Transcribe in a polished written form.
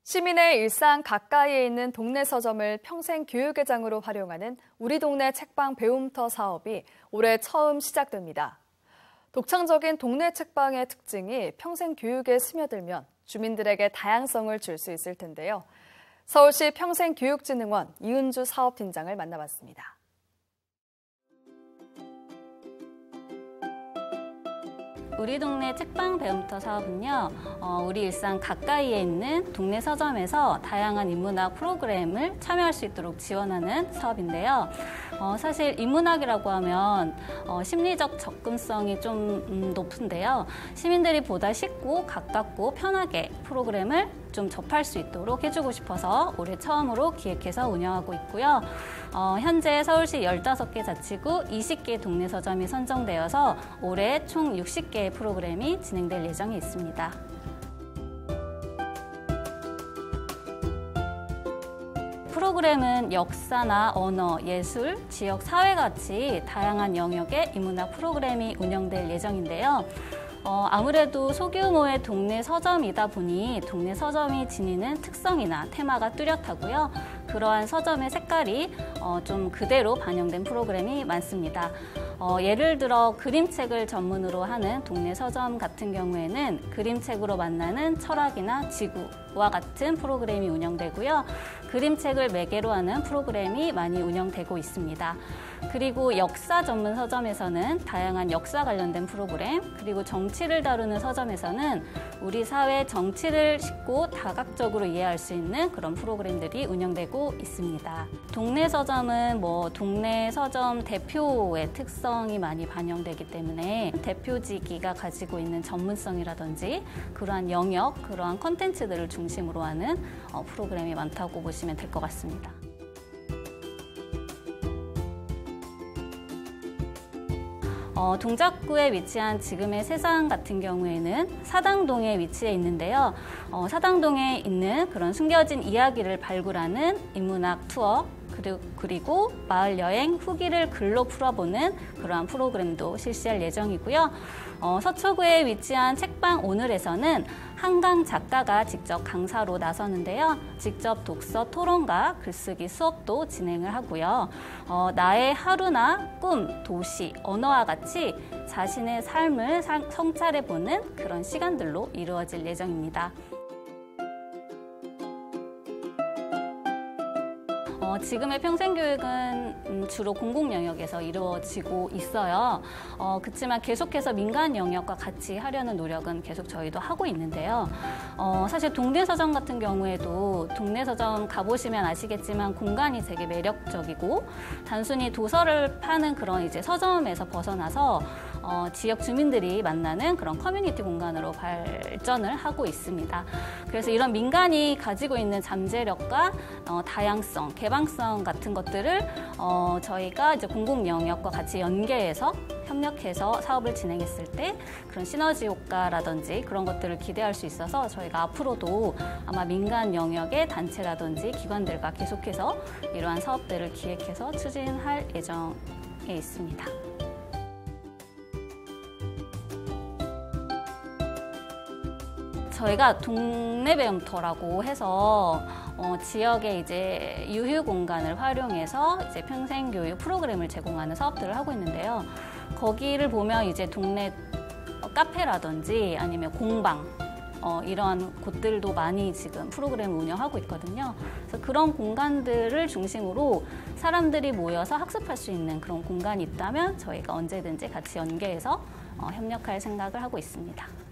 시민의 일상 가까이에 있는 동네 서점을 평생 교육의 장으로 활용하는 우리 동네 책방 배움터 사업이 올해 처음 시작됩니다. 독창적인 동네 책방의 특징이 평생 교육에 스며들면 주민들에게 다양성을 줄 수 있을 텐데요. 서울시 평생교육진흥원 이은주 사업팀장을 만나봤습니다. 우리 동네 책방 배움터 사업은요, 우리 일상 가까이에 있는 동네 서점에서 다양한 인문학 프로그램을 참여할 수 있도록 지원하는 사업인데요. 사실 인문학이라고 하면 심리적 접근성이 좀 높은데요. 시민들이 보다 쉽고 가깝고 편하게 프로그램을 좀 접할 수 있도록 해주고 싶어서 올해 처음으로 기획해서 운영하고 있고요. 현재 서울시 15개 자치구 20개 동네 서점이 선정되어서 올해 총 60개의 프로그램이 진행될 예정이 있습니다. 프로그램은 역사나 언어, 예술, 지역, 사회같이 다양한 영역의 인문학 프로그램이 운영될 예정인데요. 아무래도 소규모의 동네 서점이다 보니 동네 서점이 지니는 특성이나 테마가 뚜렷하고요. 그러한 서점의 색깔이 좀 그대로 반영된 프로그램이 많습니다. 예를 들어 그림책을 전문으로 하는 동네 서점 같은 경우에는 그림책으로 만나는 철학이나 지구와 같은 프로그램이 운영되고요. 그림책을 매개로 하는 프로그램이 많이 운영되고 있습니다. 그리고 역사 전문 서점에서는 다양한 역사 관련된 프로그램, 그리고 정치를 다루는 서점에서는 우리 사회 정치를 쉽고 다각적으로 이해할 수 있는 그런 프로그램들이 운영되고 있습니다. 동네 서점은 동네 서점 대표의 특성이 많이 반영되기 때문에 대표지기가 가지고 있는 전문성이라든지 그러한 영역, 그러한 콘텐츠들을 중심으로 하는 프로그램이 많다고 보시면 될 것 같습니다. 동작구에 위치한 지금의 세상 같은 경우에는 사당동에 위치해 있는데요. 사당동에 있는 그런 숨겨진 이야기를 발굴하는 인문학 투어, 그리고 마을 여행 후기를 글로 풀어보는 그러한 프로그램도 실시할 예정이고요. 서초구에 위치한 책방 오늘에서는 한강 작가가 직접 강사로 나서는데요. 직접 독서 토론과 글쓰기 수업도 진행을 하고요. 나의 하루나 꿈, 도시, 언어와 같이 자신의 삶을 성찰해보는 그런 시간들로 이루어질 예정입니다. 지금의 평생교육은 주로 공공 영역에서 이루어지고 있어요. 그렇지만 계속해서 민간 영역과 같이 하려는 노력은 계속 저희도 하고 있는데요. 사실 동네 서점 같은 경우에도 동네 서점 가보시면 아시겠지만 공간이 되게 매력적이고 단순히 도서를 파는 그런 이제 서점에서 벗어나서 지역 주민들이 만나는 그런 커뮤니티 공간으로 발전을 하고 있습니다. 그래서 이런 민간이 가지고 있는 잠재력과 다양성, 개방성 같은 것들을 저희가 이제 공공 영역과 같이 연계해서 협력해서 사업을 진행했을 때 그런 시너지 효과라든지 그런 것들을 기대할 수 있어서 저희가 앞으로도 아마 민간 영역의 단체라든지 기관들과 계속해서 이러한 사업들을 기획해서 추진할 예정에 있습니다. 저희가 동네 배움터라고 해서 지역의 이제 유휴 공간을 활용해서 이제 평생교육 프로그램을 제공하는 사업들을 하고 있는데요. 거기를 보면 이제 동네 카페라든지 아니면 공방 이러한 곳들도 많이 지금 프로그램을 운영하고 있거든요. 그래서 그런 공간들을 중심으로 사람들이 모여서 학습할 수 있는 그런 공간이 있다면 저희가 언제든지 같이 연계해서 협력할 생각을 하고 있습니다.